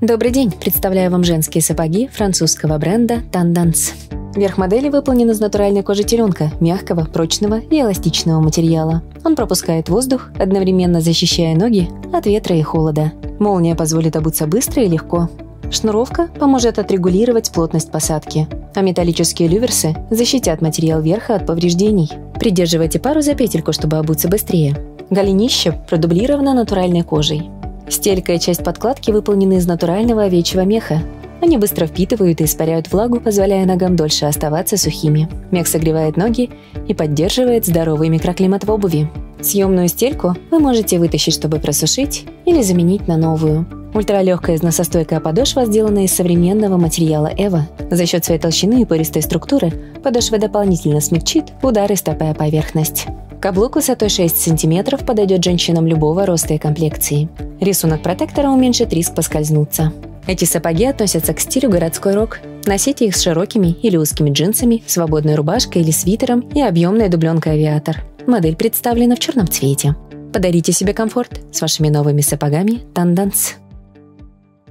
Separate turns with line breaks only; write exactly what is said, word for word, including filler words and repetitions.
Добрый день! Представляю вам женские сапоги французского бренда Tendance. Верх модели выполнен из натуральной кожи теленка, мягкого, прочного и эластичного материала. Он пропускает воздух, одновременно защищая ноги от ветра и холода. Молния позволит обуться быстро и легко. Шнуровка поможет отрегулировать плотность посадки, а металлические люверсы защитят материал верха от повреждений. Придерживайте пару за петельку, чтобы обуться быстрее. Голенище продублировано натуральной кожей. Стелька и часть подкладки выполнены из натурального овечьего меха. Они быстро впитывают и испаряют влагу, позволяя ногам дольше оставаться сухими. Мех согревает ноги и поддерживает здоровый микроклимат в обуви. Съемную стельку вы можете вытащить, чтобы просушить, или заменить на новую. Ультралегкая износостойкая подошва сделана из современного материала Эва. За счет своей толщины и пористой структуры подошва дополнительно смягчит удары стопы о поверхность. Каблук высотой шесть сантиметров подойдет женщинам любого роста и комплекции. Рисунок протектора уменьшит риск поскользнуться. Эти сапоги относятся к стилю городской рок. Носите их с широкими или узкими джинсами, свободной рубашкой или свитером и объемной дубленкой авиатор. Модель представлена в черном цвете. Подарите себе комфорт с вашими новыми сапогами Tendance.